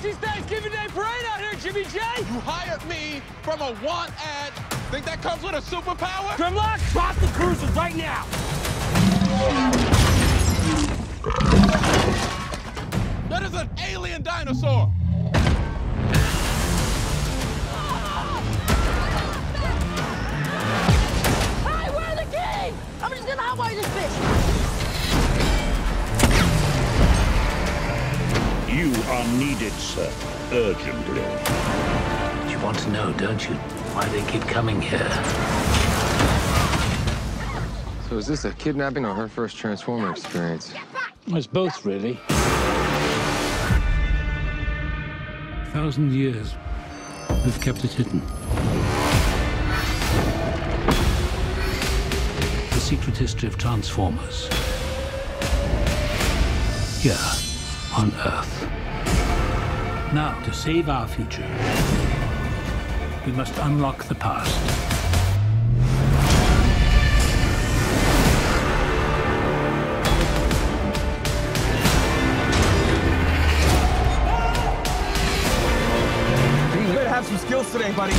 Macy's Thanksgiving Day Parade out here, Jimmy J! You hired me from a want ad. Think that comes with a superpower? Grimlock, drop the cruisers right now! That is an alien dinosaur! Hey, we're the king! I'm just gonna hotwire this bitch! You are needed, sir, urgently. You want to know, don't you, why they keep coming here? So is this a kidnapping or her first Transformer experience? It's both, really. 1,000 years, we've kept it hidden. The secret history of Transformers. Here, on Earth. Now, to save our future, we must unlock the past. You better have some skills today, buddy.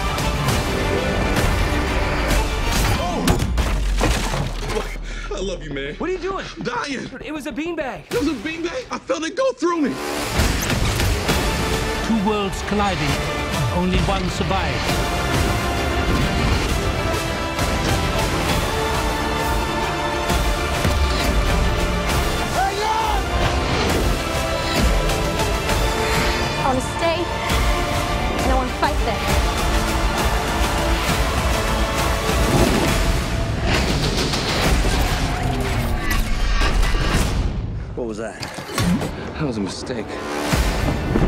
I love you, man. What are you doing? I'm dying. It was a beanbag. It was a beanbag. I felt it go through me. Two worlds colliding, only one survived. I wanna stay, and I wanna fight them. What was that? That was a mistake.